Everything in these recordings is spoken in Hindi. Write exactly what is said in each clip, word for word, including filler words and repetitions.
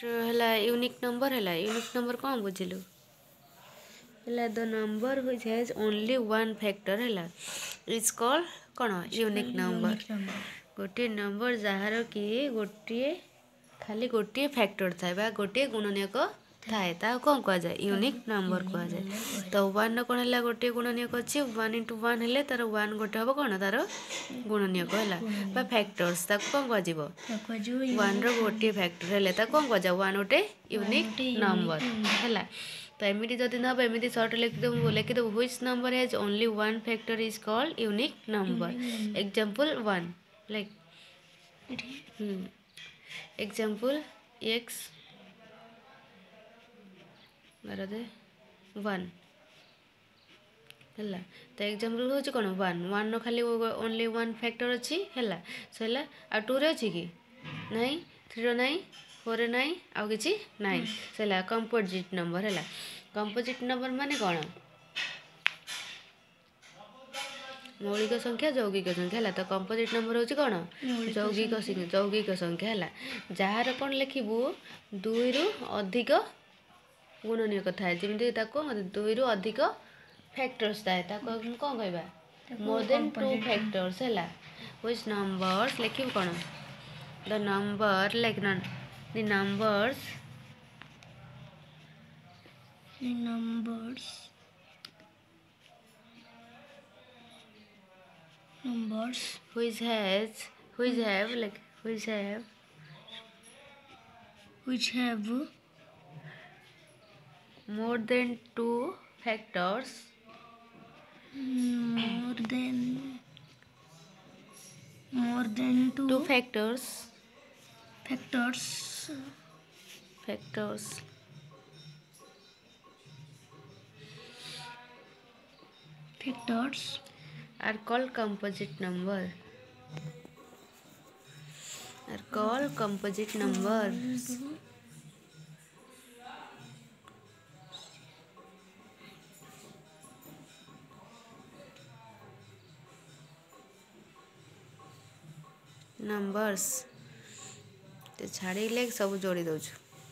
है यूनिक नंबर है यूनिक नंबर कौन बुझिलु है the number which has only one factor है इज कॉल्ड कौन यूनिक नंबर गोटे नंबर जार कि गोटे खाली गोटे फैक्टर थाए बा गोटे गुणनीयक थाए ता कौन कह जाए यूनिक नंबर कह जाए तो वन कौन है गोटे गुणनीयक अच्छी वन इंटू वन है तार वन गोटे हम कौन तार गुणनीयक है फैक्टर्स कौन कह वन रोटे फैक्टर है कौन कह जाए वन गोटे यूनिक नंबर है तो एमती जदि ना एमती सर्ट लिखिदेव लिखिदेव which number has only one factor is called unique number example one like example X दे वन है तो एग्जांपल हूँ कौन वन वन खाली ओनली वन फैक्टर अच्छी है सर आ टू रे अच्छी कि नाई थ्री नाई फोर नाई आउ कि नाई सर कंपोजिट नंबर है कंपोजिट नंबर माने कौन मौलिक संख्या यौगिक संख्या है तो कंपोजिट नंबर हूँ कौन यौगिक यौगिक संख्या है जार कौन लिखू दुई रु अधिक गुणनीयक थाए जमी दुई रु अधिक फैक्टर्स थाए कौन कहवा मोर देन टू फैक्टर्स है व्हिच नंबर्स लिखिब कौन the number like the numbers numbers numbers which has which have like which have which have more than two factors more than more than two, two factors factors factors factors are called composite number are called composite numbers numbers तो छाड़ी ले सब जोड़ी दो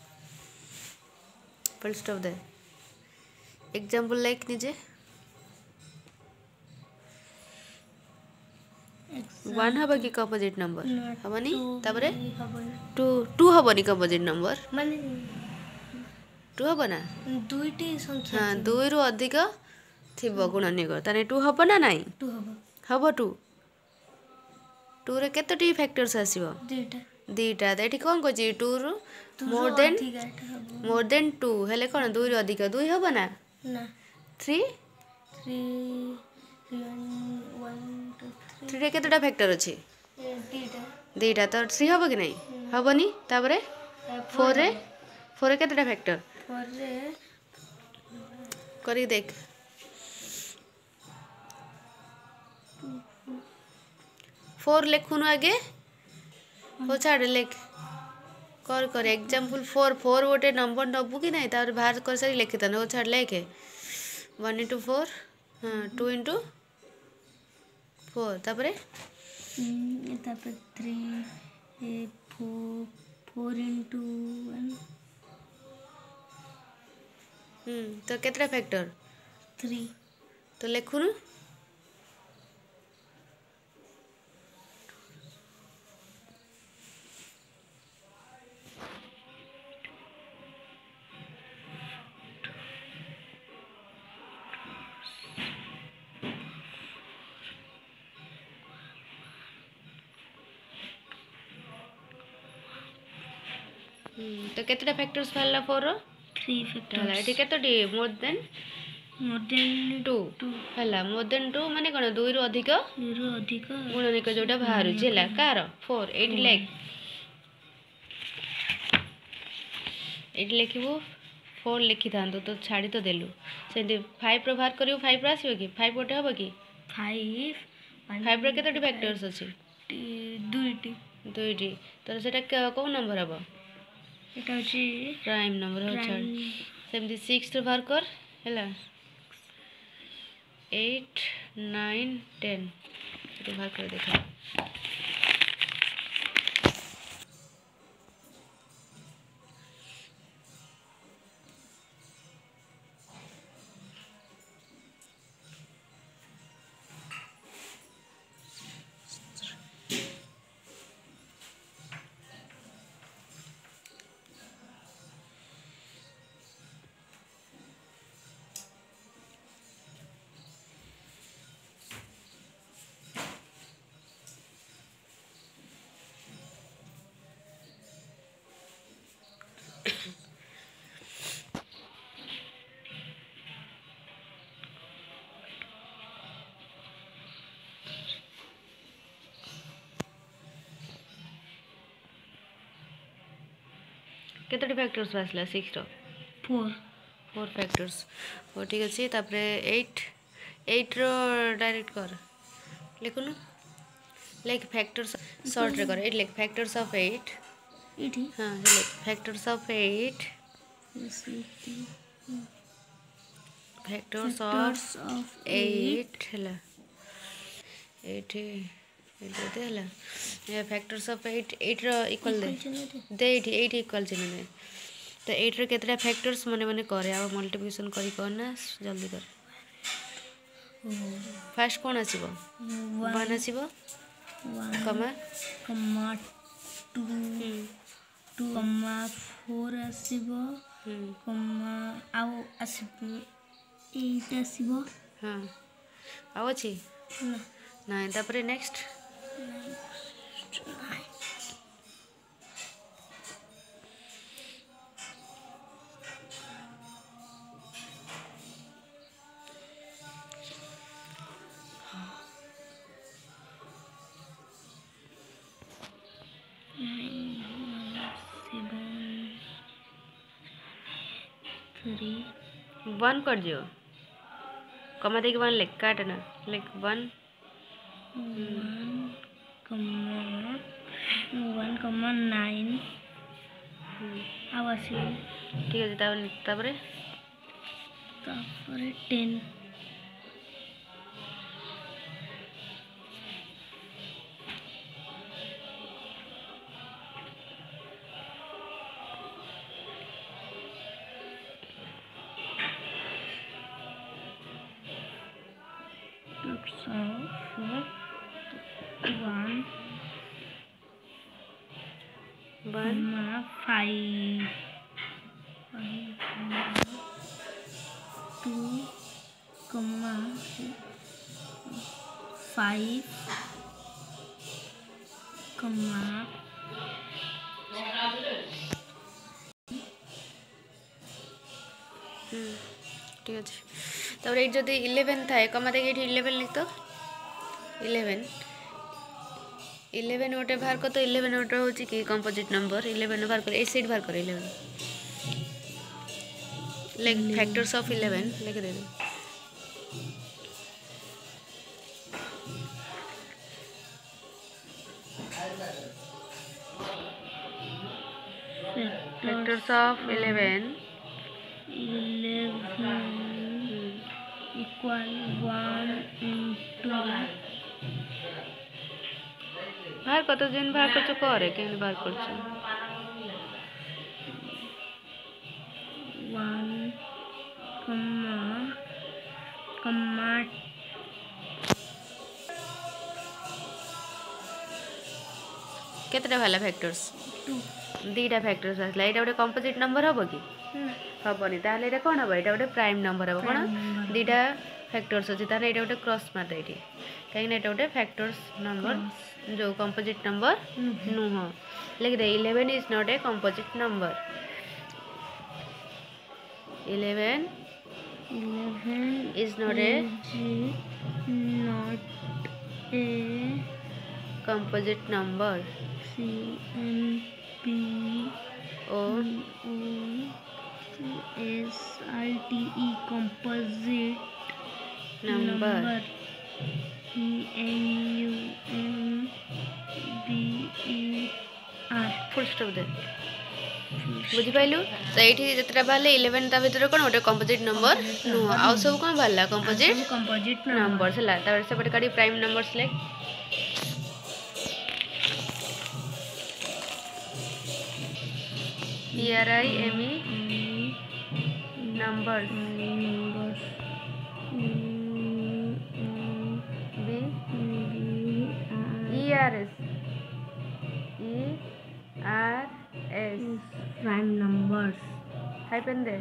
फुल स्टॉप दे एग्जांपल लाइक निजे वन हम कि कंपोजिट नंबर हमनी तापरे टू टू हमनी कंपोजिट नंबर माने टू हम ना दुईटी संख्या हाँ दुई रु अधिक थिबो गुणनीयक ताने टू हम ना नाही टू हबो हबो टू टू रे केतोटी फैक्टर्स आसीबो दुईटा दुईटा तो ये कौन कह टू रु more than more than two हेले कौन दुई रु अधिक दुई हम ना थ्री थ्री थ्री रे केतोटा फैक्टर अच्छी दुईटा तो थ्री हम कि नहीं हेनी तापरे फोर रे फोर रे केतोटा फैक्टर करी देख फोर लिखुन आगे हो छाड़ लिख कर कर एग्जांपल फोर फोर गोटे नंबर नबू कि नहीं तार बाहर कर सारी लिखी था छाड़ लिखे वन इंटू फोर हाँ टू इंटू फोर तापरे तापर three four four into one hmm तो केतटा फैक्टर थ्री तो लिखुन तो केतटा फैक्टर्स बाहरला फोर थ्री फैक्टर्स है केतोटी more than more than two है मोर देन टू माने कौन दुई रु अधिक दुई रु अधिक गुणनीयक जोटा बाहर है कार फोर एट लाइक एट लिखू फोर लिखि था तो छाड़ी तो देलु से फाइव रो बाहर करू फाइव रो आसो कि फाइव गोटे हम कि फाइव फाइव रो केतोटी फैक्टर्स अच्छी दुईटी दुईटी तो सेटा कौ नंबर हम এটা হচ্ছে प्राइम नंबर हो छाड़ सेमती सिक्स रो बाहर कर है एट नाइन टेन बाहर कर देखा केतोटी फैक्टर्स आसला सिक्स रो फोर फोर फैक्टर्स हो ठीक अच्छे तापरे एट एट रो डायरेक्ट कर लिखुनु लाइक फैक्टर्स शॉर्ट रे कर eight like factors of eight एटी हाँ like factors of eight factors factors of of eight eight है एट एट है फैक्टर्स ऑफ एट एट रो इक्वल दे दे एट एट इक्वल चिन्ह दे तो एट रो केतरा फैक्टर्स मने मने करे आ मल्टीप्लिकेशन करी करना जल्दी कर फास्ट कौन आसीबो वन आसीबो comma comma two two comma four आसीबो कमा आउ आसीबो एट आसीबो हाँ आउ अछि ना ना तापरे नेक्स्ट थ्री वन कर दियो कमा देके वन लिख काटना लिख one one comma one comma nine आउ आसीबो ठीक है तापरे तापरे तापरे ten one one five two comma five comma ठीक अच्छे तापर एट जदि इलेवेन थाए कमा देके एट इलेवेन लिख तो इलेवेन इलेवेन गोटे बाहर कर तो इलेवेन गोटे हूँ कि कंपोजिट नंबर इलेवेन बाहर कर एट सीट बाहर कर eleven like factors of eleven लिख दे factors of eleven eleven equal one into बाहर कत दिन बाहर कर करे के बाहर कर वन कमा कमा केतटा भाला फैक्टर्स टू दीटा फैक्टर्स आसला एटा गोटे कंपोजिट नंबर हम कि हेनी ताहले एटा कौन हम एटा गोटे प्राइम नंबर हम कौन दीटा फैक्टर्स अच्छी ताहले एटा गोटे क्रॉस मार दे कहीं एटा गोटे फैक्टर्स नंबर जो कंपोजिट नंबर नुह लिख दे eleven is not a composite number eleven eleven is not a not a composite number C N P O S I T E composite number E N U M B E R full stop दे बुझी पाइलु तो ये जितना बाहर इलेवेन ता भीतर कौन गोटे कंपोजिट नंबर नुह आउ सब कौन बाहर कंपोजिट कंपोजिट नंबर है सेपटे काटी prime numbers like E R I M E numbers B E R S E R S prime numbers hyphen दे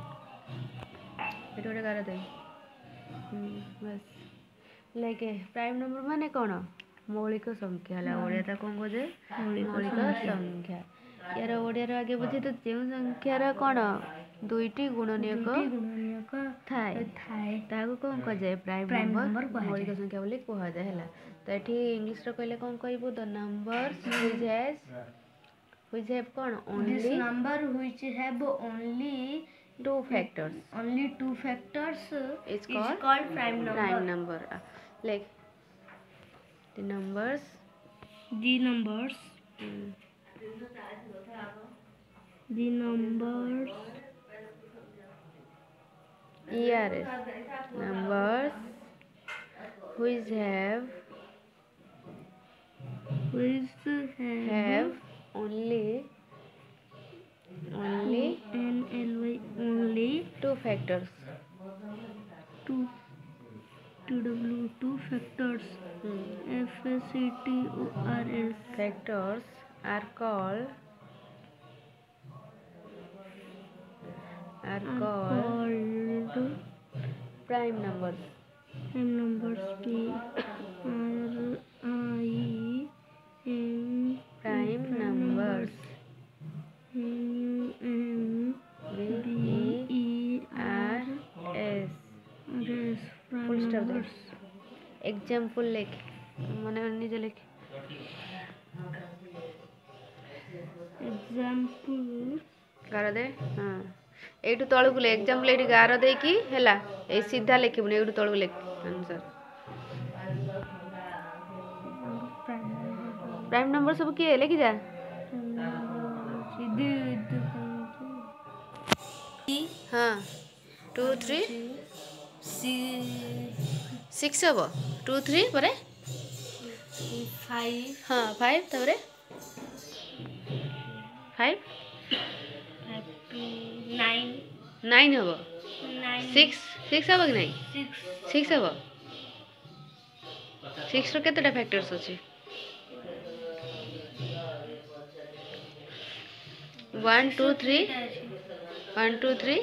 एटा गोटे गार दे बस लाइक प्राइम नंबर माने कौन मौलिक संख्या है ओडिया कौन कहे मौलिक संख्या यार ओडिया आगे बुझे तो जो संख्यार कौन दुईटी गुणनीयक थाए ताको कौन कह प्राइम नंबर मौलिक संख्या बोली कहुए है तो ये इंग्लीश कहले कौन कहबू the numbers which has which have कौन This only number which have only two factors only two factors is is called called prime number. prime number. Uh, like the numbers The numbers mm, the numbers E R S numbers which have which have, have only only N L Y only two factors. two T W two factors. Hmm. F A C T O R S Factors are called are are called called prime numbers. prime numbers. P R I M Prime numbers. M M B B E E R R S. S prime Full stop there. numbers. Example लिख मने निजे लिख Example गार दे हाँ एठू तळकु ले एग्जांपल एठी गार दे की हैला ए सीधा लिखिबुनी एठू तळकु लिख answer prime number. Prime number सब किए लिखि जा सीधे हाँ टू थ्री सिक्स हब टू थ्री परे फाइव हाँ फाइव तबरे फाइव नाइन नाइन हब नाइन सिक्स सिक्स हब कि नहीं सिक्स सिक्स हब सिक्स रो केतेटा फैक्टर्स अछि one two three one two three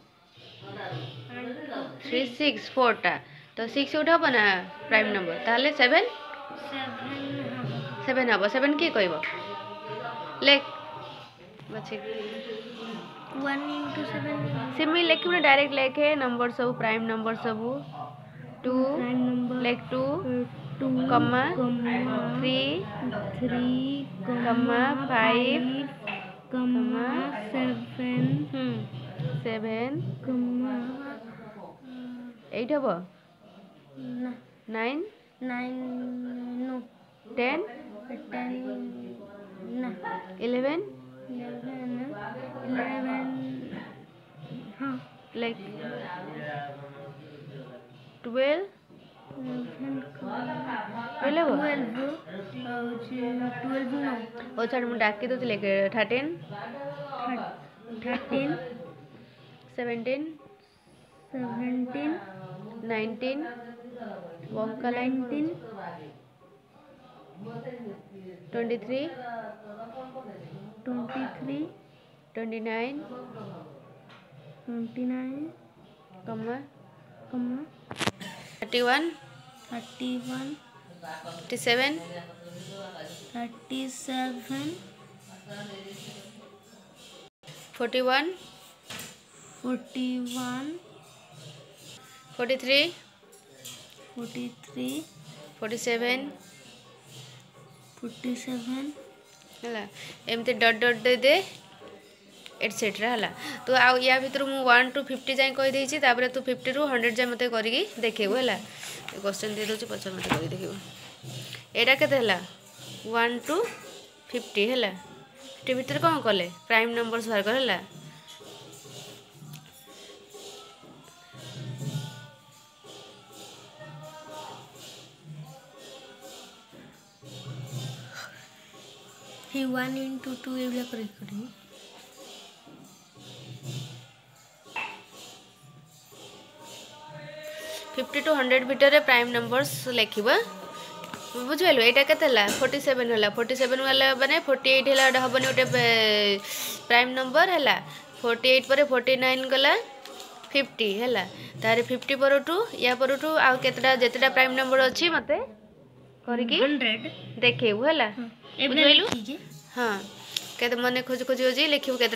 three six फोरटा तो सिक्स उठा बना प्राइम नंबर ताहले सेवन सेवन सेवन हब सेवन के कहब लेख बचे वन इंटू सेवन सिमी लेखि ना डायरेक्ट लेखे नंबर सब प्राइम नंबर सब टू प्राइम नंबर लेख two two comma comma three three comma five comma seven hmm seven comma eight हब nine nine no ten ten ना इलेवन इलेवन इलेवन हाँ like twelve eleven twelve twelve twelve no ओ छाड़ मुझे डाकी तो लेके thirteen thirteen seventeen seventeen nineteen वंका nineteen twenty three twenty three twenty nine twenty nine कम्मा कम्मा thirty one thirty one thirty seven thirty seven forty one forty one forty three forty three forty seven forty seven है एमती डट डट दे दे एटसेट्रा है तो आउ या भर मुझे वन टू फिफ्टी जाए कहीदे तापर तू फिफ्टी रु हंड्रेड जाए मत करके देखू है क्वेश्चन दे दूँ पचास मत कर देखू यहाँ के वन टू फिफ्टी है फिफ्टी भितर कौन कले प्राइम नंबर्स बाहर कर है ही वन इंटू टू ये करी फिफ्टी टू हंड्रेड भितर प्राइम नंबर्स लिख बुझल यहाँ के फोर्टी सेवेन है फोर्टी सेवेन वाला मैंने फोर्टी एट है हेनी गोटे प्राइम नंबर है फोर्टी एट पर फोर्टी नाइन गला फिफ्टी है तार फिफ्टी पर टू या पर टू आउ केतेटा जेतेटा प्राइम नंबर अच्छी मत करके हंड्रेड देखेबू है बुझलु हाँ के मन खोज खोज लिखू के